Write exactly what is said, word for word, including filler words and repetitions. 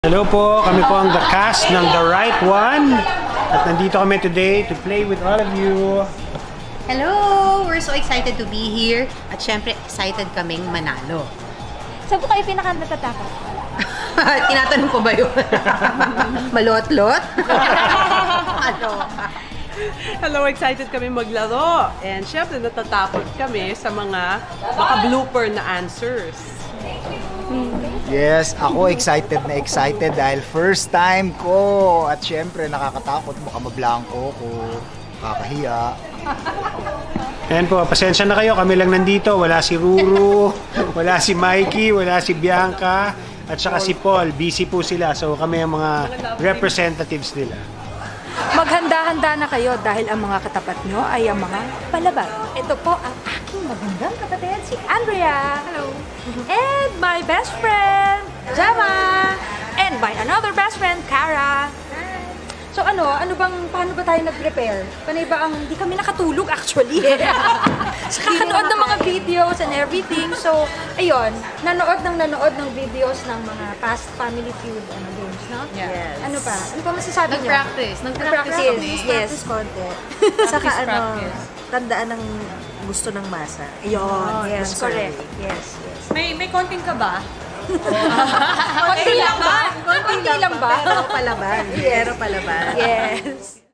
Hello po, kami po ang the cast ng The Right One at nandito kami today to play with all of you. Hello! We're so excited to be here at syempre excited kaming manalo. Saan po kayo pinaka-natatakot? Tinatanong ko ba yun? Malot-lot? Ano? Hello, excited kami maglaro. And syempre natatakot kami sa mga maka-blooper na answers. Yes, ako excited na excited dahil first time ko at syempre nakakatakot, baka mablangko ko, kakahiya. Ayan po, pasensya na kayo, kami lang nandito. Wala si Ruru, wala si Mikey, wala si Bianca, at saka si Paul. Busy po sila, so kami ang mga representatives nila. Maghanda-handa na kayo dahil ang mga katapat nyo ay ang mga palaban. Ito po ang aking magandang kapatid, si Andrea. Hello. And my best friend, Gemma. And my another best friend, Cara. So ano, ano bang, paano ba tayo nag-prepare? Panay ba ang, hindi kami nakatulog actually. Sa kakanood ng mga videos and everything. So, ayun, nanood ng nanood ng videos ng mga past Family Feud ano, games, no? Yes. Ano pa? Ano pa masasabi niyo? Nag-practice. Nag-practice Nag-practice, kami. yes. Practice konti. Saka ano, tandaan ng gusto ng masa. Ayun, Oh, yes, answer. correct. Yes, yes. May may konting ka ba? Konti lang ba? Konti lang ba? Pero palaban. Pero palaban. Yes.